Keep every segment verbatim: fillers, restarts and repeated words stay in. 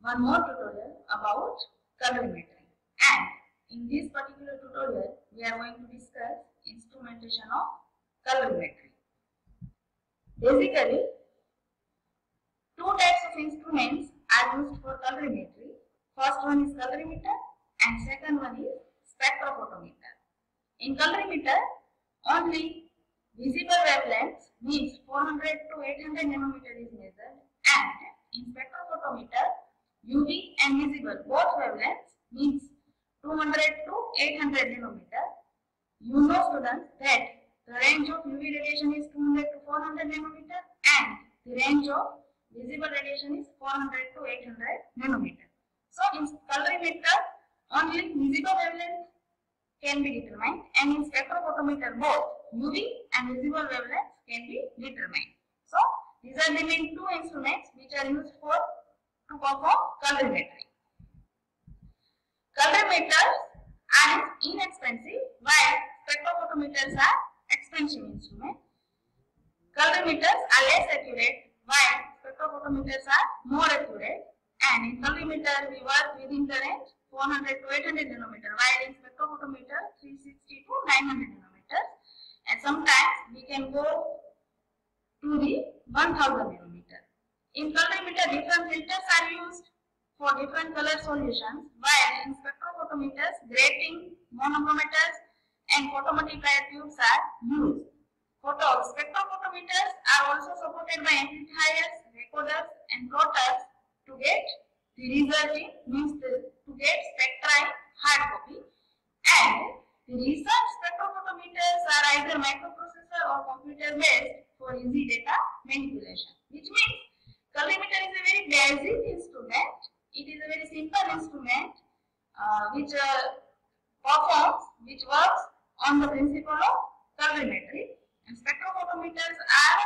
one more tutorial about colorimetry, and in this particular tutorial we are going to discuss instrumentation of colorimetry. Basically, two types of instruments are used for colorimetry. First one is colorimeter and second one is spectrophotometer. In colorimeter, only visible wavelengths means four hundred to eight hundred nanometer is measured, and in spectrophotometer, U V and visible both wavelengths means two hundred to eight hundred nanometer. You know, students, that the range of U V radiation is two hundred to four hundred nanometer and the range of visible radiation is four hundred to eight hundred nanometer. So in colorimeter, only visible wavelength can be determined, and in spectrophotometer both U V and visible wavelengths can be determined. So these are the main two instruments which are used for to perform colorimetry. Colorimeters are inexpensive while spectrophotometers are expensive instruments. Colorimeters are less accurate while spectrophotometers are more accurate, and in colorimeter we work within the range four hundred to eight hundred nanometer, while in spectrophotometer three sixty to nine hundred nanometers, and sometimes we can go to the one thousand nanometer. In colorimeter, different filters are used for different color solutions, while in spectrophotometers, grating, monochromators and photomultiplier tubes are used. Photo spectrophotometers are also supported by amplifiers, recorders and plotters to get the result in means the, to get spectra in hard copy, and the recent spectrophotometers are either microprocessor or computer based for easy data manipulation, which means colorimeter is a very basic instrument. It is a very simple instrument uh, which uh, performs, which works on the principle of colorimetry, and spectrophotometers are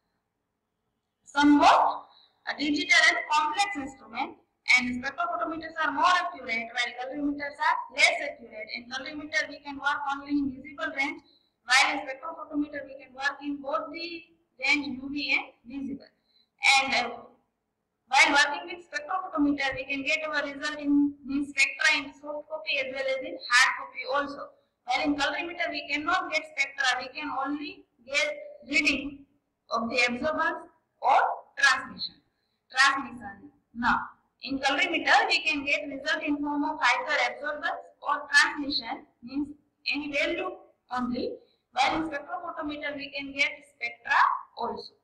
somewhat a digital and complex instrument, and spectrophotometers are more accurate while colorimeters are less accurate. In colorimeter we can work only in visible range, while in spectrophotometer we can work in both the range U V and visible. And uh, while working with spectrophotometer, we can get our result in the spectra in soft copy as well as in hard copy also. While in colorimeter we cannot get spectra, we can only get reading of the absorbance or transmission. Transmission. Now, in colorimeter we can get result in form of either absorbance or transmission, means any value only, while in spectrophotometer we can get spectra also.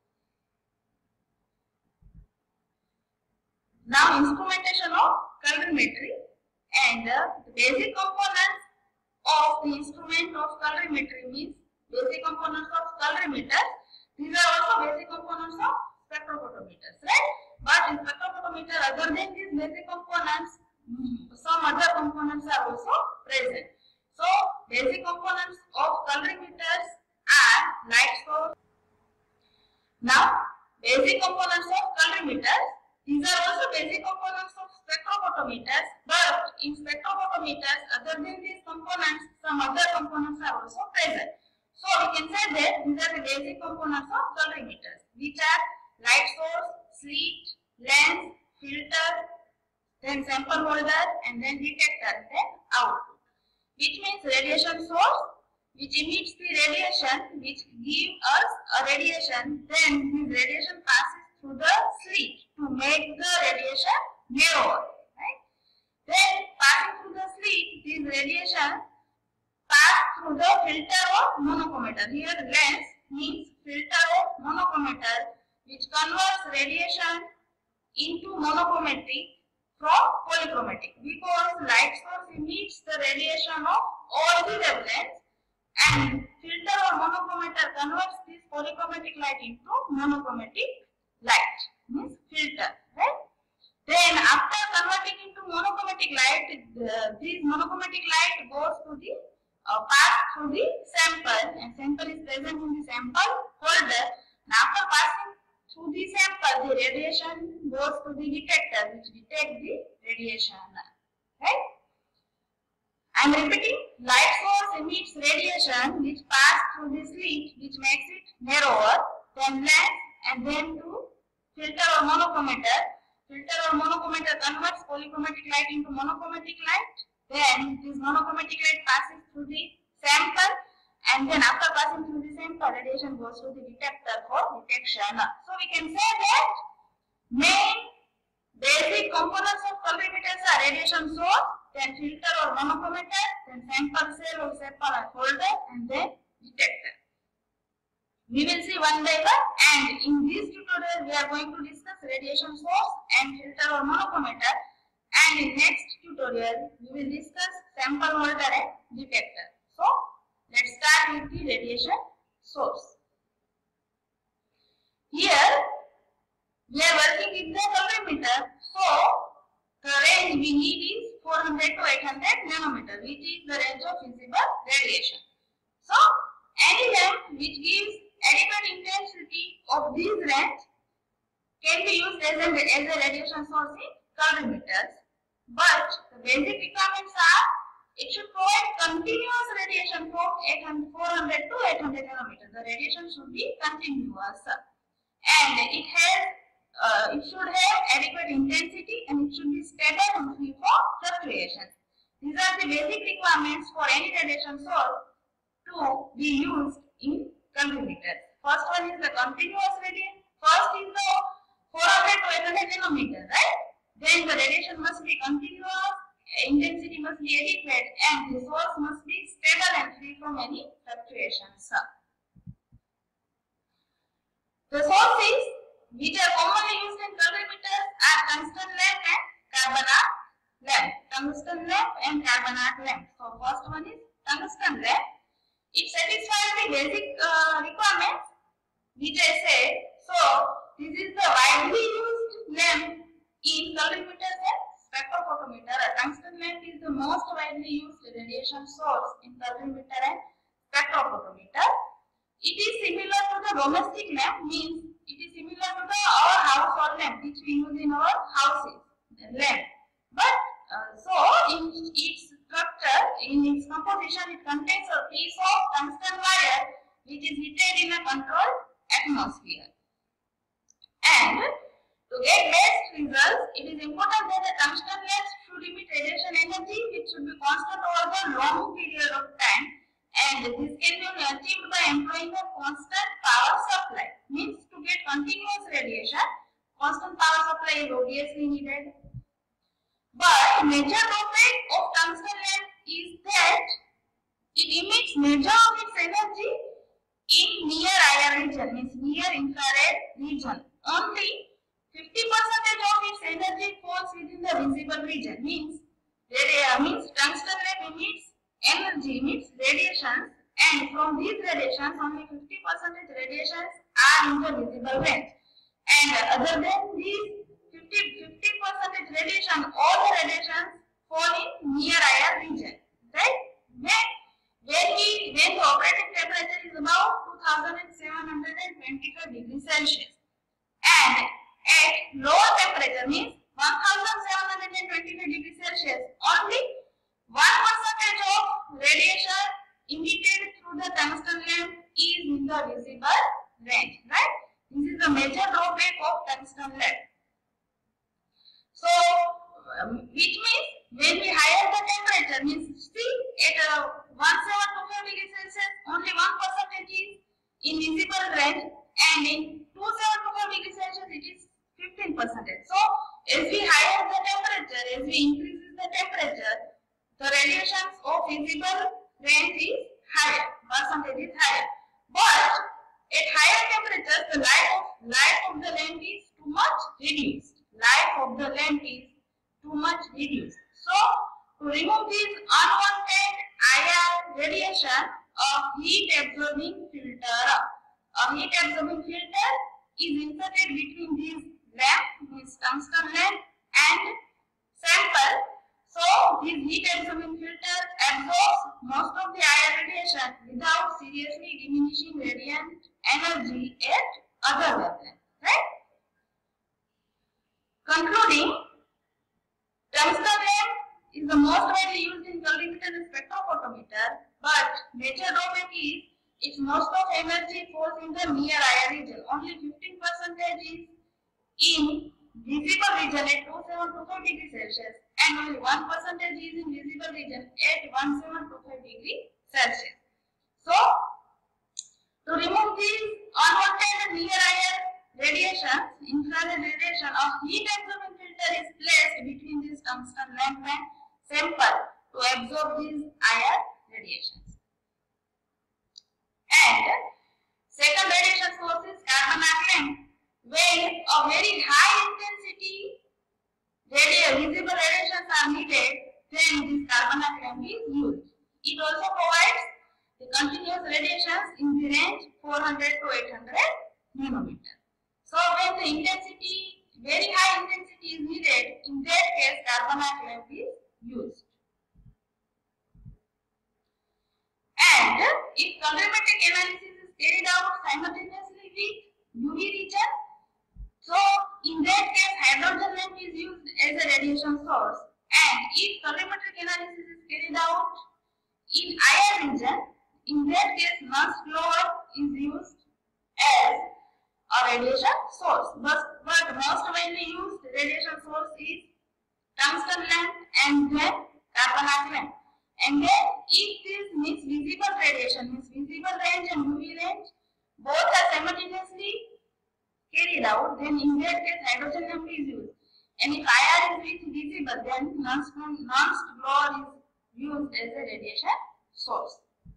Now, instrumentation of colorimetry, and uh, the basic components of the instrument of colorimetry means basic components of colorimeters. These are also basic components of spectrophotometers, right? But in spectrophotometer, other than these basic components, some other components are also present. So, basic components of colorimeters are light source. Now, basic components of colorimeters. These are also basic components of spectrophotometers, but in spectrophotometers, other than these components, some other components are also present. So we can say that these are the basic components of colorimeters, which are light source, slit, lens, filter, then sample holder, and then detector, then output. Which means radiation source, which emits the radiation, which gives us a radiation, then this radiation passes through the slit to make the radiation narrower, right? Then passing through the slit, this radiation pass through the filter or monochromator. Here lens means filter or monochromator, which converts radiation into monochromatic from polychromatic, because light source emits the radiation of all the wavelengths, and filter or monochromator converts this polychromatic light into monochromatic light, means filter, right? Then after converting into monochromatic light, uh, this monochromatic light goes to the uh, pass through the sample, and sample is present in the sample holder. And after passing through the sample, the radiation goes to the detector, which detects the radiation, right? I am repeating, light source emits radiation which pass through the slit, which makes it narrower, then lens, and then to filter or monochromator. filter or monochromator converts polychromatic light into monochromatic light. Then this monochromatic light passes through the sample, and then after passing through the sample, radiation goes to the detector for detection. So we can say that main basic components of colorimeters are radiation source, then filter or monochromator, then sample cell or sample and holder, and then detector. We will see one by one, and in this tutorial we are going to discuss radiation source and filter or monochromator, and in next tutorial we will discuss sample holder and detector. So let's start with the radiation source. Here we are working with the colorimeter, so the range we need is four hundred to eight hundred nanometer, which is the range of visible radiation. So any lamp which gives adequate intensity of this range can be used as a, as a radiation source in colorimeters. But the basic requirements are it should provide continuous radiation from four hundred to eight hundred nanometers. The radiation should be continuous, and it has uh, it should have adequate intensity, and it should be stable and free from fluctuations. These are the basic requirements for any radiation source to be used in colorimeters. First one is the continuous radiation. First is the four hundred to eight hundred nanometer, right? Then the radiation must be continuous, intensity must be adequate, and the source must be stable and free from any fluctuations. The sources which are commonly used in colorimeters are tungsten lamp and carbonate lamp. Tungsten lamp and carbonate lamp. So first one is tungsten lamp. It satisfies the basic uh, requirements which I said. So this is the widely used lamp in colorimeters and spectrophotometer. A tungsten lamp is the most widely used radiation source in colorimeter and spectrophotometer. It is similar to the domestic lamp, means it is similar to the our household lamp which we use in our houses, lamp. But uh, so in its structure, in its composition, it contains a piece of tungsten wire which is heated in a controlled atmosphere. And to get best results, it is important that the tungsten lamps should emit radiation energy which should be constant over the long period of time, and this can be achieved by employing a constant power supply. Means to get continuous radiation, constant power supply is obviously needed. But major drawback of tungsten lamp is that it emits major of its energy in near I R region, means near infrared region. Only fifty percent of its energy falls within the visible region. Means uh, means tungsten lamp emits energy, emits radiations, and from these radiations only fifty percent radiations are in the visible range. And other than these fifty percent radiation, all the radiations fall in near I R region, right? When, when, we, when the operating temperature is about two thousand seven hundred twenty-five degrees Celsius, and at lower temperature means one thousand seven hundred twenty-five degrees Celsius, only one percent of radiation emitted through the tungsten lamp is in the visible range, right? This is the major drawback of tungsten lamp. So, um, which means when we higher the temperature, means see at uh, one thousand seven hundred twenty-five degrees Celsius, only one percent is in visible range, and in two thousand seven hundred twenty-five degrees Celsius it is fifteen percent. So, as we higher the temperature, as we increase the temperature, the radiations of visible range is higher, percentage is higher. But at higher temperatures, the life of, life of the lamp is too much reduced. Life of the lamp is too much reduced. So, to remove this unwanted I R radiation, a heat absorbing filter, a heat absorbing filter is inserted between these lamp, this tungsten lamp and sample. So, this heat absorbing filter absorbs most of the I R radiation without seriously diminishing radiant energy at other wavelengths, right? Concluding, tungsten lamp is the most widely used in colorimeter and spectrophotometer, but major drawback is its most of energy falls in the near I R region. Only fifteen percent is in visible region at two thousand seven hundred twenty-five degrees Celsius and only one percent is in visible region at one thousand seven hundred twenty-five degrees Celsius. So, to remove these unwanted near-ear radiations, infrared radiation, a heat absorbing filter is placed between these tungsten lamp and sample to absorb these I R radiations. And second radiation source is carbon arc lamp. When a very high intensity radio, visible radiations are needed, then this carbon arc lamp is used. It also provides the continuous radiations in the range four hundred to eight hundred nanometer. So when the intensity, very high intensity is needed, in that case carbon arc lamp is used. And if colorimetric analysis is carried out simultaneously with U V region, so in that case hydrogen lamp is used as a radiation source. And if colorimetric analysis is carried out in I R region, in that case Nernst fluor is used as a radiation source. But, but most widely used radiation source is tungsten lamp and then carbon arc lamp. And then if this means visible radiation, means visible range and U V range, both are simultaneously carried out, then in that case hydrogen lamp is used. And if I R is with visible, then Nernst fluor is used as a radiation source.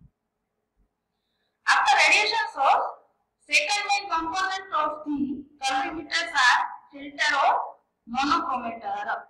After radiation source, second main component of the colorimeters are filter or monochromator.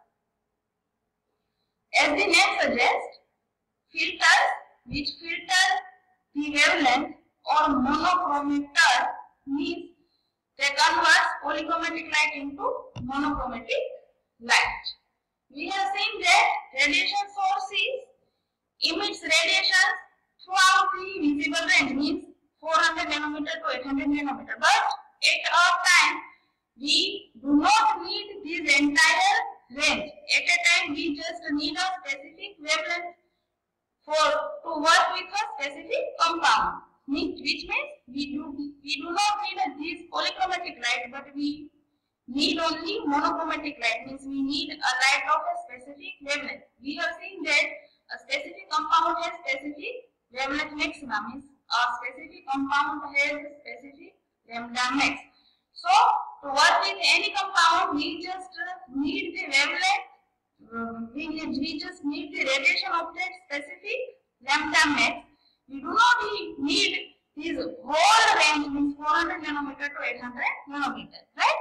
As the name suggests, filters which filter the wavelength or monochromator means they convert polychromatic light into monochromatic light. We have seen that radiation sources emits radiation throughout the visible range, means four hundred nanometer to eight hundred nanometer. But at our time, we do not need this entire range. At a time, we just need a specific wavelength for to work with a specific compound, which means we do we do not need a, this polychromatic light, but we need only monochromatic light, means we need a light of a specific wavelength. We have seen that a specific compound has specific wavelength maxima, means a specific compound has specific lambda max. So to work with any compound, we just need the wavelength. Um, we, we just need the radiation of that specific lambda max. We do not need this whole range, means four hundred nanometer to eight hundred nanometer, right?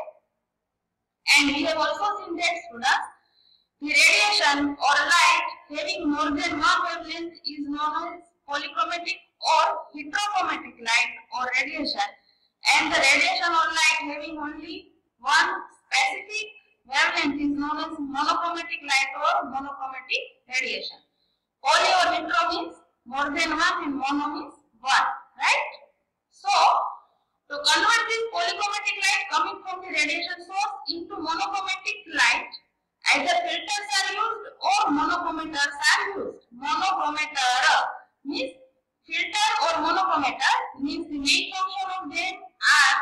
And we have also seen that students, the radiation or light having more than one wavelength is known as polychromatic or heterochromatic light or radiation, and the radiation or light having only one specific wavelength is known as monochromatic light or monochromatic radiation. Poly or hetero means more than one and mono means one, right? So, to convert this polychromatic light coming from the radiation source into monochromatic light, either filters are used or monochromators are used. Monochromator means filter or monochromator means the main function of them are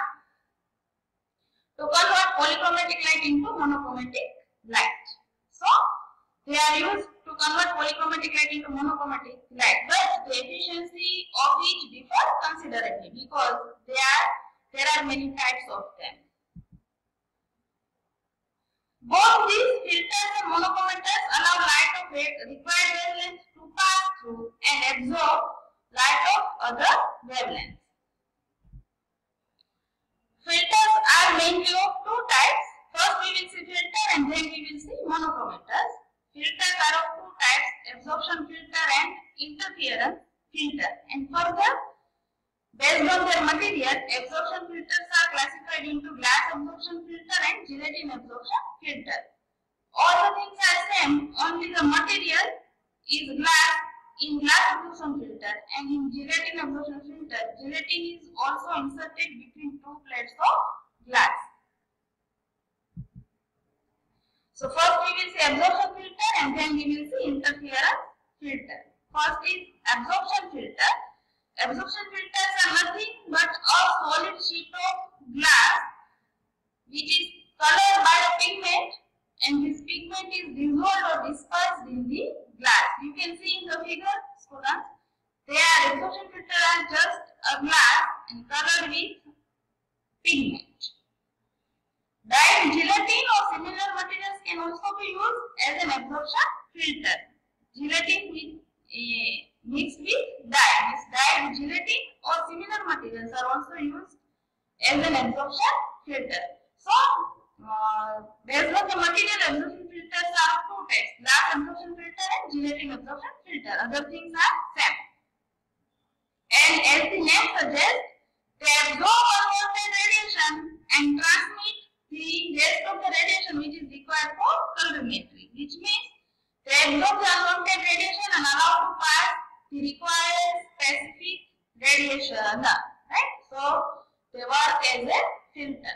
to convert polychromatic light into monochromatic light. So, they are used to convert polychromatic light into monochromatic light, but the efficiency of each differ considerably because they are, there are many types of them. Both these filters and monochromators allow light of required wavelength to pass through and absorb light of other wavelengths. Filters are mainly of two types. First we will see filter and then we will see monochromators. Filters are of two types, absorption filter and interference filter. And further, based on their material, absorption filters are classified into glass absorption filter and gelatin absorption filter. All the things are same, only the material is glass in glass absorption filter, and in gelatin absorption filter, gelatin is also inserted between two plates of glass. So first we will see absorption filter and then we will see interference filter. First is absorption filter. Absorption filters are nothing but a solid sheet of glass which is colored by a pigment, and this pigment is dissolved or dispersed in the glass. You can see in the figure, students, their absorption filter are just a glass and colored with pigment. Dyed gelatin or similar materials can also be used as an absorption filter. Gelatin with, uh, mixed with dye. This dyed gelatin or similar materials are also used as an absorption filter. So, uh, based on the material, absorption filters are two types: glass absorption filter and gelatin absorption filter. Other things are same. And as the name suggests, they absorb unwanted radiation and transmit the rest of the radiation which is required for colorimetry. Which means they absorb the unwanted radiation and allow to pass the required specific radiation. Right? So they work as a filter.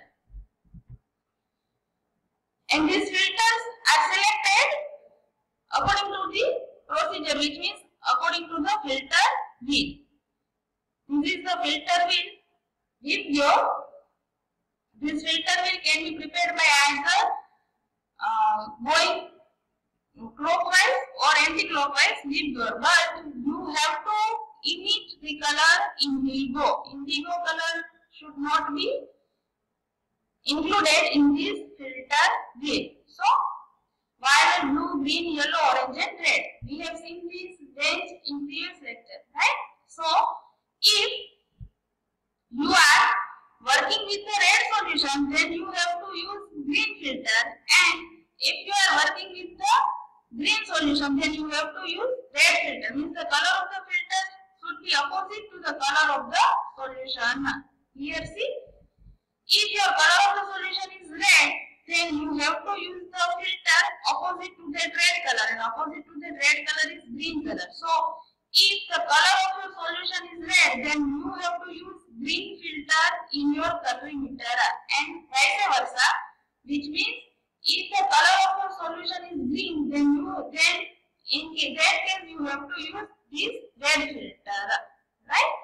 And these filters are selected according to the procedure, which means according to the filter wheel. This is the filter wheel with your, this filter wheel can be prepared by either uh, going clockwise or anti-clockwise with your, but you have to emit the color indigo. Indigo color should not be included in this filter wheel. So, violet, blue, green, yellow, orange and red. We have seen this range in previous lecture, right? So, if you are working with the red solution, then you have to use green filter, and if you are working with the green solution, then you have to use red filter. Means the color of the filter should be opposite to the color of the solution. Here see, if your color of the solution is red, then you have to use the filter opposite to that red color, and opposite to that red color is green color. So, if the color of your solution is red, then you have to use green filter in your colorimeter, and vice versa, which means if the color of your solution is green, then you then in that case you have to use this red filter, right?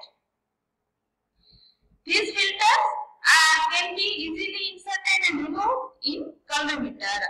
These filters are, can be easily inserted and removed in colorimeter.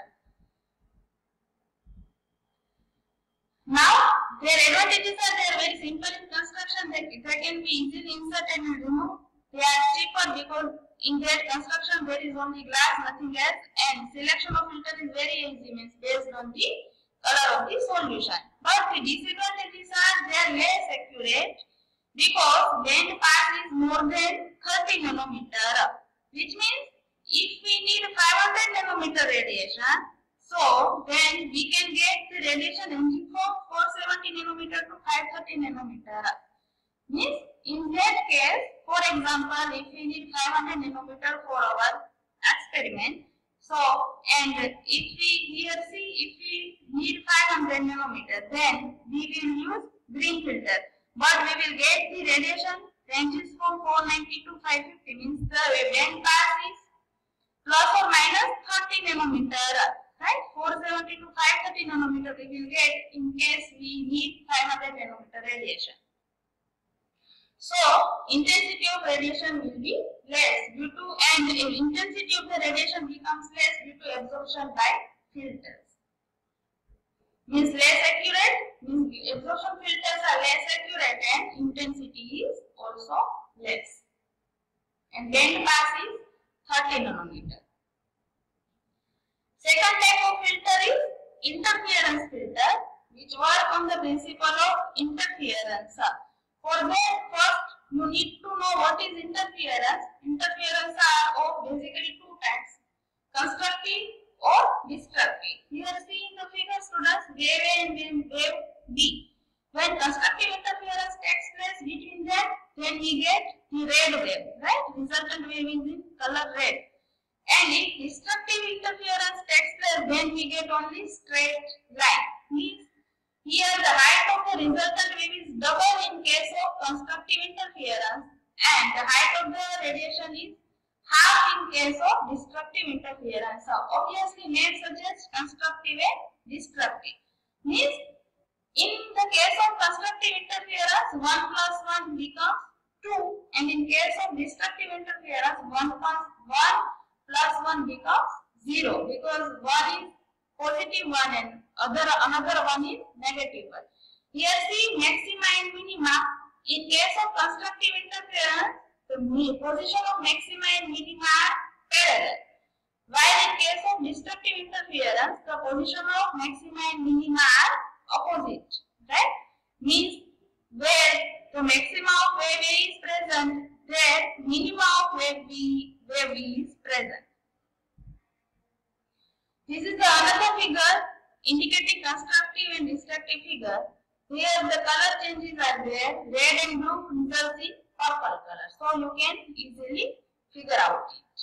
Now, their advantages are they are very simple in construction. They, they can be easily inserted and removed. They are cheaper because in their construction there is only glass, nothing else, and selection of filter is very easy, means based on the color of the solution. But the disadvantages are they are less accurate because band pass is more than thirty nanometer, which means if we need five hundred nanometer radiation, so then we can get the radiation ranging from four seventy nanometer to five thirty nanometer. Means in that case, for example, if we need five hundred nanometer for our experiment, so and if we here see if we need five hundred nanometer, then we will use green filter, but we will get the radiation ranges from four ninety to five fifty. Means the band pass is plus or minus thirty nanometer. Right, four seventy to five thirty nanometer we will get in case we need five hundred nanometer radiation. So, intensity of radiation will be less due to, and intensity of the radiation becomes less due to absorption by filters. Means less accurate, means absorption filters are less accurate and intensity is also less. And band pass is thirty nanometer. Second type of filter is interference filter, which work on the principle of interference. For that, first you need to know what is interference. Interference are of basically two types: constructive or destructive. Here see in the figure, students, wave A and wave B. When constructive interference takes place between them, then we get the red wave, right? Resultant wave is in color red. And if destructive interference takes place, then we get only straight line. Means here the height of the resultant wave is double in case of constructive interference, and the height of the radiation is half in case of destructive interference. So obviously name suggests constructive and destructive. Means in the case of constructive interference, one plus one becomes two, and in case of destructive interference, one plus one plus one becomes zero because one is positive one and other another one is negative one. Here see maxima and minima. In case of constructive interference, the position of maxima and minima are parallel. While in case of destructive interference, the position of maxima and minima are opposite. Right? Means where the maxima of wave A is present, there minima of wave B, wave B is present. This is the another figure indicating constructive and destructive figure. Here the color changes are there. Red and blue results in purple color. So you can easily figure out it.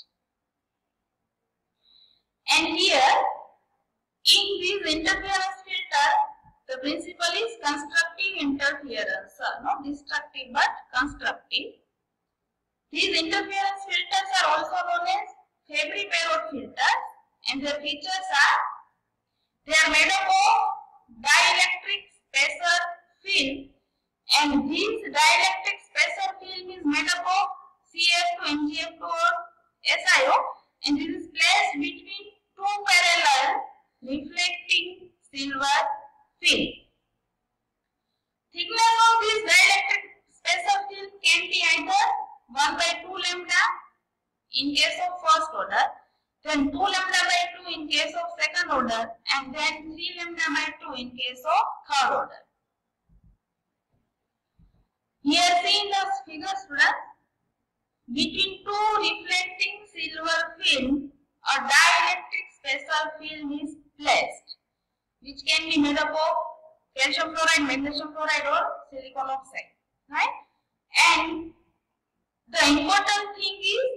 And here in this interference filter, the principle is constructive interference. Not destructive but constructive. These interference filters are also known as Fabry-Perot filters, and their features are they are made up of dielectric spacer film, and this dielectric spacer film is made up of C f two, M g f two or S i O, and this is placed between two parallel reflecting silver film. Thickness of this dielectric spacer film can be either one by two lambda in case of first order, then two lambda by two in case of second order, and then three lambda by two in case of third order. Here see in the figure students, between two reflecting silver film, a dielectric spacer film is placed, which can be made up of calcium fluoride, magnesium fluoride or silicon oxide. Right? And the important thing is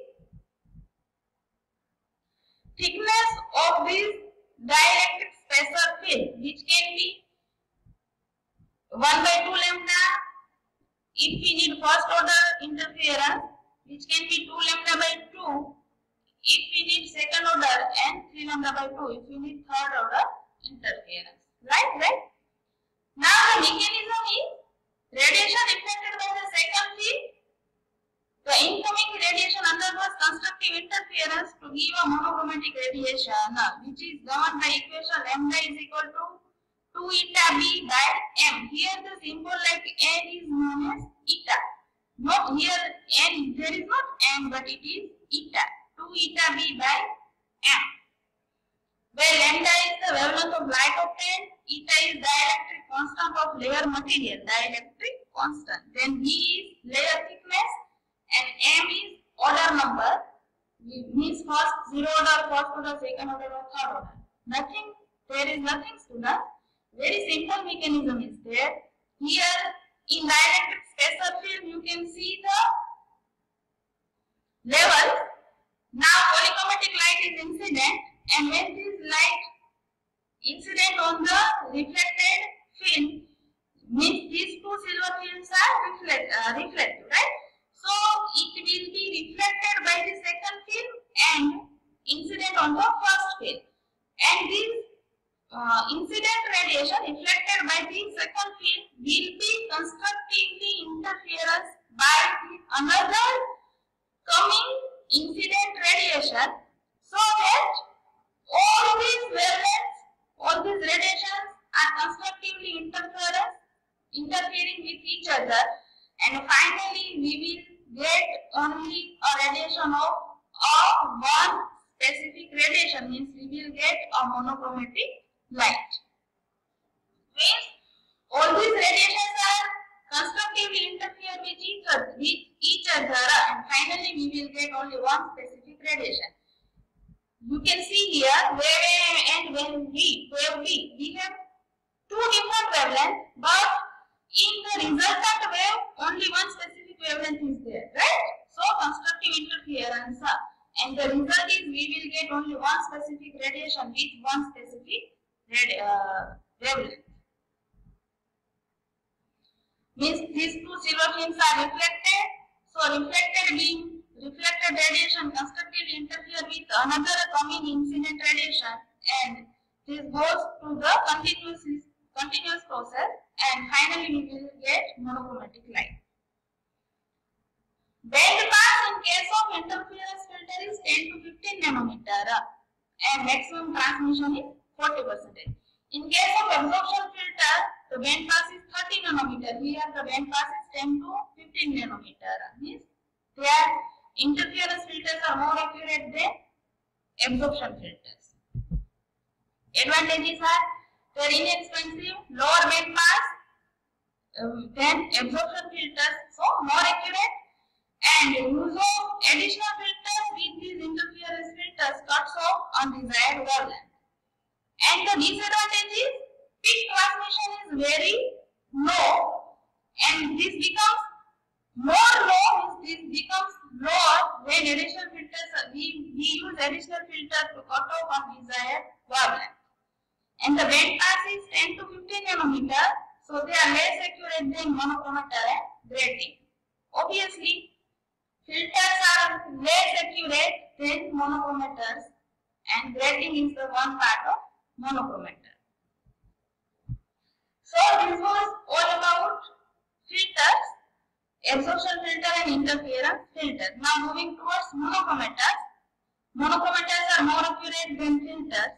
thickness of this dielectric spacer film, which can be one by two lambda if we need first order interference, which can be two lambda by two if we need second order, and three lambda by two if we need third order interference. Right? Right? Now the mechanism is radiation reflected by the second field. The incoming radiation undergoes constructive interference to give a monochromatic radiation, which is governed by equation lambda is equal to two eta b by m. Here the symbol like n is known as eta. Not here n, there is not n, but it is eta. two eta b by m. Where lambda is the wavelength of light obtained, eta is dielectric constant of layer material, dielectric constant. Then b is layer thickness, and m is order number, means first zero order, first order, second order or third order. Nothing, there is nothing student. Very simple mechanism is there. Here in dielectric spacer film you can see the level. Now polychromatic light is incident, and when this light incident on the reflected film, means these two silver films are reflect, uh, reflective, right? So it will be reflected by the second film and incident on the first film. And this uh, incident radiation reflected by the second film will be constructively interference by another coming incident radiation, so that all these wavelengths, all these radiations are constructively interference, interfering with each other, and finally we will get only a radiation of, of one specific radiation, means we will get a monochromatic light. Means all these radiations are constructively interfere with each other, with each other, and finally we will get only one specific radiation. You can see here wave A and wave B, wave B, we have two different wavelengths, but in the resultant wave only one specific wavelength is there, right? So constructive interference, and the result is we will get only one specific radiation with one specific uh, wavelength. Means these two silver films are reflected, so reflected beam, reflected radiation constructively interfere with another coming incident radiation, and this goes to the continuous continuous process, and finally we will get monochromatic light. Band pass in case of interference filter is ten to fifteen nanometer, and maximum transmission is forty percent. In case of absorption filter, the band pass is thirty nanometer. Here the band pass is ten to fifteen nanometer. Means their interference filters are more accurate than absorption filters. Advantages are they are inexpensive, lower band pass um, than absorption filters, so more accurate, and use of additional filters with these interference filters cuts off undesired wavelength. And the disadvantage is peak transmission is very low, and this becomes more low, this becomes lower when additional filters, we, we use additional filters to cut off undesired wavelength. And the band pass is ten to fifteen nanometer, so they are less accurate than monochromator and grating. Obviously, filters are less accurate than monochromators, and grating is the one part of monochromator. So this was all about filters, absorption filter and interference filter. Now moving towards monochromators. Monochromators are more accurate than filters.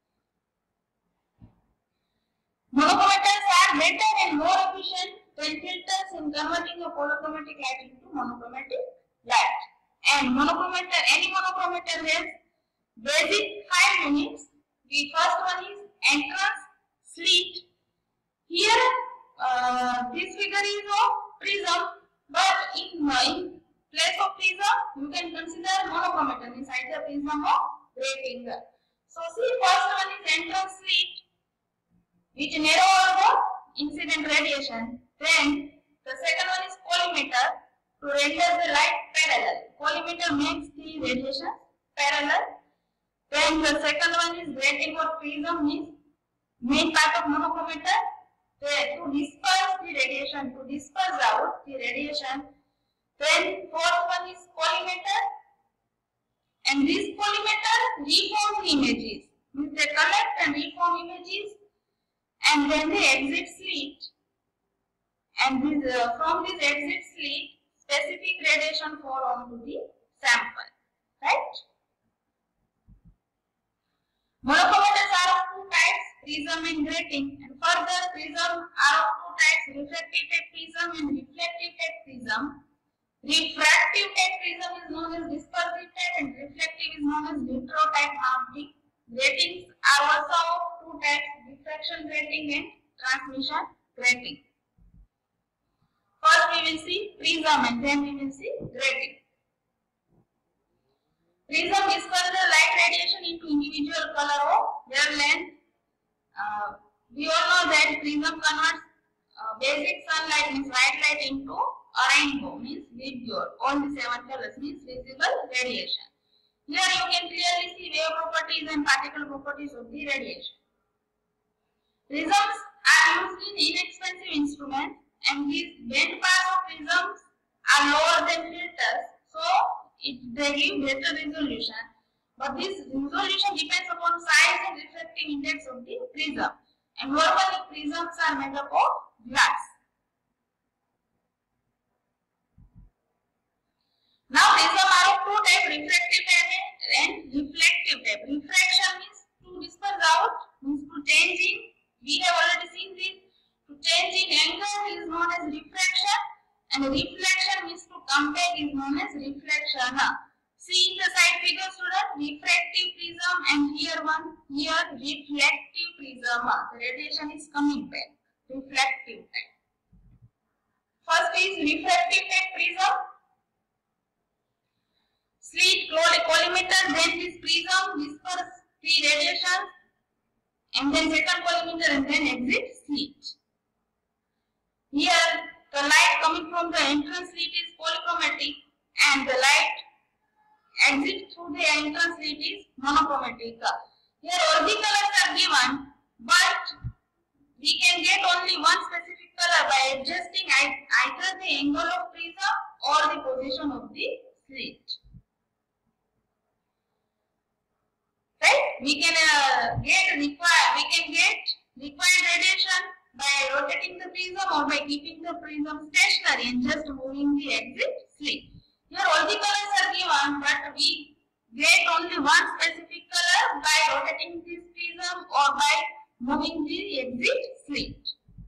Monochromators are better and more efficient than filters in converting a polychromatic light into monochromatic light. And monochromator, any monochromator has basic five units. The first one is entrance slit. Here, uh, this figure is of prism, but in, uh, in place of prism, you can consider monochromator inside the prism or grating. So, see, first one is entrance slit, which narrows the incident radiation. Then the second one is collimator to render the light parallel. Collimator makes the radiation parallel. Then the second one is grating or prism, means main part of monochromator. Then to disperse the radiation, to disperse out the radiation. Then fourth one is collimator, and this collimator reforms the images. Means they collect and reform images, and then they exit slit, and this, uh, from this exit slit, specific radiation fall onto the sample, right? Monochromators are of two types, prism and grating, and further prism are of two types, refractive type prism and reflective type prism. Refractive type prism is known as dispersive type and reflective is known as neutral type mounting. Gratings are also of two types, diffraction grating and transmission grating. First we will see prism and then we will see grating. Prism disperses light radiation into individual color of wavelength. Uh, we all know that prism converts uh, basic sunlight, means white light, into a rainbow, means vivid. All the seven colors means visible radiation. Here you can clearly see wave properties and particle properties of the radiation. Prisms are used in inexpensive instruments, and these band pass of prisms are lower than filters, so it, they give better resolution. But this resolution depends upon size and refractive index of the prism. And normally prisms are made up of glass. Now prisms are of two types, refractive type and reflective type. Refraction means to disperse out, means to change in. We have already seen this. To change in angle is known as refraction, and reflection means to compare is known as reflection. See in the side figure, student, refractive prism, and here one, here reflective prism. The radiation is coming back. Reflective type. First is refractive type prism. Slit collimator, then this prism disperse the radiation, and then second collimator, and then exit slit. Here the light coming from the entrance slit is polychromatic, and the light exit through the entrance slit is monochromatic. Here all the colors are given, but we can get only one specific color by adjusting either the angle of prism or the position of the slit. Right? We can uh, get require we can get required radiation by rotating the prism or by keeping the prism stationary and just moving the exit slit. Here all the colors are given, but we get only one specific color by rotating this prism or by moving the exit slit.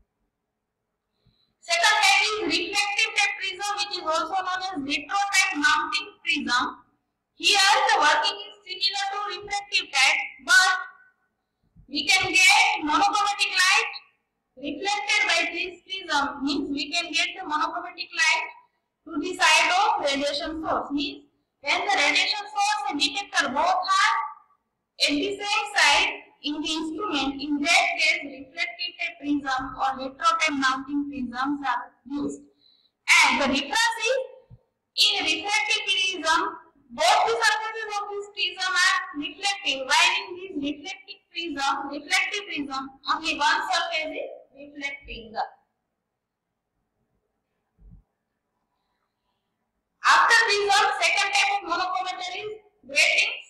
Second type is reflective type prism, which is also known as retro type mounting prism. Here the working is similar to reflective type, but we can get monochromatic light reflected by this prism. Means we can get the monochromatic light to the side of radiation source. Means when the radiation source and detector both are at the same side in the instrument, in that case reflective type prism or retro type mounting prisms are used. And the difference is, in reflective prism, both the surfaces of this prism are reflecting, while in this reflective prism, reflective prism, only one surface is reflecting. After prism, second type of monochromator is gratings.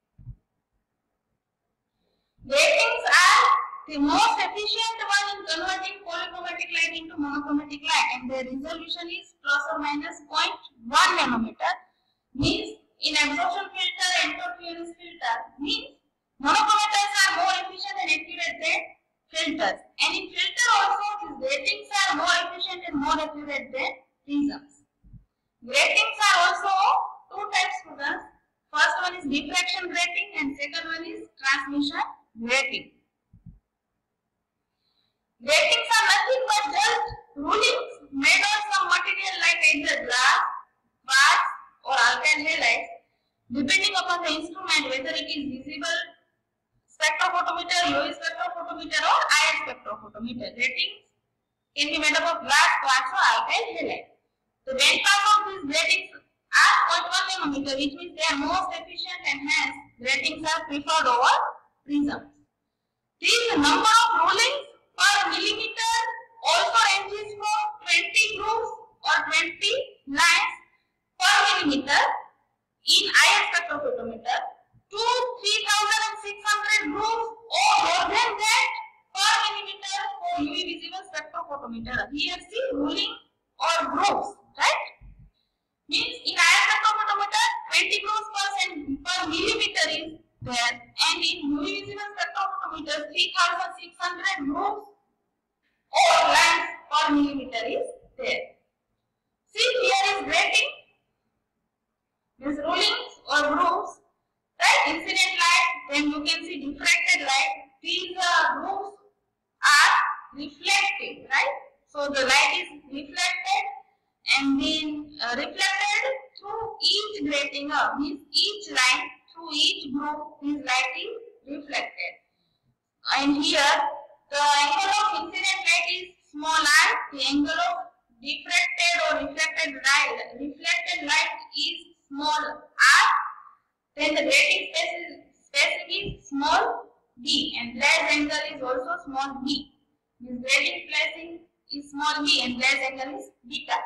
Gratings are the most efficient one in converting polychromatic light into monochromatic light, and their resolution is plus or minus zero point one nanometer. Means in absorption filter and interference filter, means monochromators are more efficient and accurate than filters. And in filter also, these gratings are more efficient and more accurate than prisms. Gratings are also two types, students. First one is diffraction grating and second one is transmission grating. Gratings are nothing but just rulings made of some material like either glass, quartz or alkyl halides, depending upon the instrument whether it is visible spectrophotometer, U V spectrophotometer or I R spectrophotometer. Gratings can be made up of glass, quartz or alkyl halide. The bandpass of these gratings are zero point one nanometer, which means they are most efficient and hence gratings are preferred over prisms. The number of rulings per millimeter also ranges from twenty grooves or twenty lines per millimeter in I R spectrophotometer to three thousand six hundred grooves or more than that per millimeter for U V visible spectrophotometer. Here see ruling or grooves, right? Means in I R spectrophotometer twenty grooves per, per millimeter is there, and in U V visible spectrophotometer three thousand six hundred grooves or lines per millimeter is there. See, here is grating, these rulings or grooves, right? Incident light, then you can see diffracted light. These uh, grooves are reflecting, right? So the light is reflected and then uh, reflected through each grating, uh, means each line, through each groove, this light is reflected. And here the angle of incident light is small r, the angle of diffracted or reflected light, reflected light is small r, then the grating spacing is small d, and glass angle is also small b. This grating spacing is small b and glass angle is beta.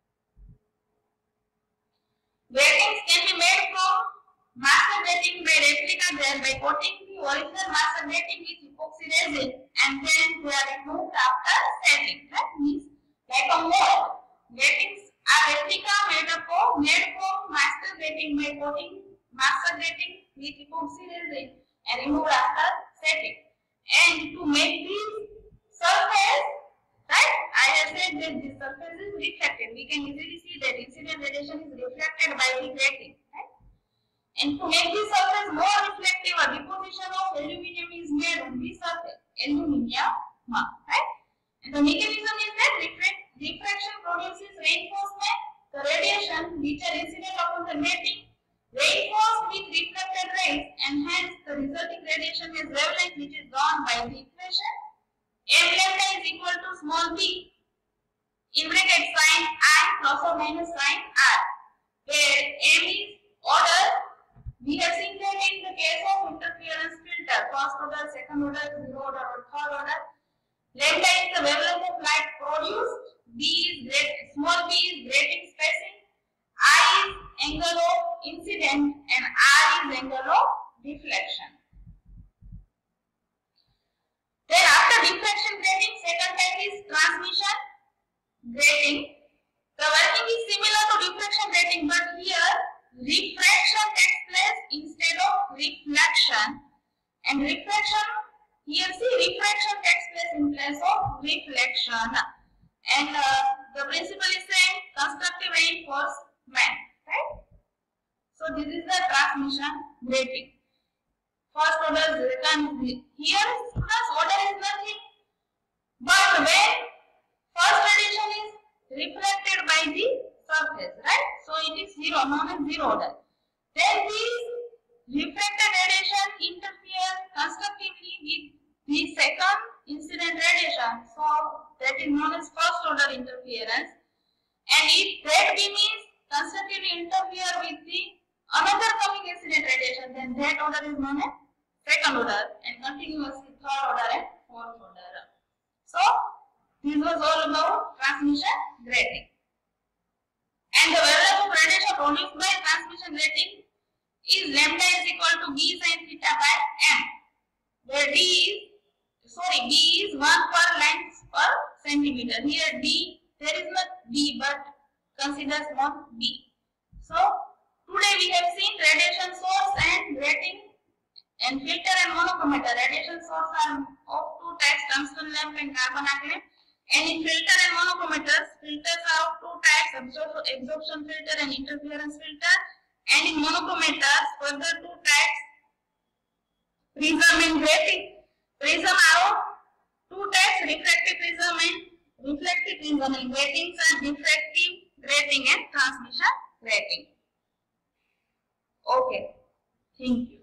Gratings can be made from master grating by replica gel by coating the original master grating with epoxy resin and then they are removed after setting. That means like a mold. Gratings are replica made up of made from master grating by coating master grating with epoxy resin and removed after setting. And to make this surface, right, I have said that this surface is reflected. We can easily see that incident radiation is reflected by the grating, right? And to make this surface more reflective, a deposition of aluminium is made on this surface, aluminium mark, right? And the mechanism is that reflect, refraction produces reinforcement. The radiation which are incident upon the grating reinforced with reflected rays, and hence the resulting radiation is wavelength, which is drawn by the equation m lambda is equal to small b in bracket sin I plus or minus sin r, where m is order. We have seen that in the case of interference filter, first order, second order, zero order or third order. Lambda is the wavelength of light produced, b is great, small b is grating spacing, I is angle of incident and r is angle of deflection. Then after diffraction grating, second type is transmission grating. The working is similar to diffraction grating, but here refraction takes place instead of reflection, and reflection, here see, refraction takes place in place of reflection, and uh, the principle is saying constructive reinforcement, right? So this is the transmission grating. First order is written here. Students, order is nothing, but when first radiation is reflected by the surface, right? So it is zero, known as zero order. Then these reflected radiation interfere constructively with the second incident radiation. So that is known as first order interference. And if that beam is constructively interfere with the another coming incident radiation, then that order is known as second order, and continuously third order and fourth order. So this was all about transmission grating. And the wavelength of radiation produced by transmission grating is lambda is equal to b sin theta by m, where d is, sorry, b is one per length per centimeter. Here d, there is not b, but consider small b. So today we have seen radiation source and grating, and filter and monochromator. Radiation source are of two types, tungsten lamp and carbon arc lamp. And in filter and monochromators, filters are of two types, absorption filter and interference filter. And in monochromators, further two types, prism and grating. Prism are of two types, refractive prism and reflective prism, and gratings are diffractive grating and transmission grating. Okay, thank you.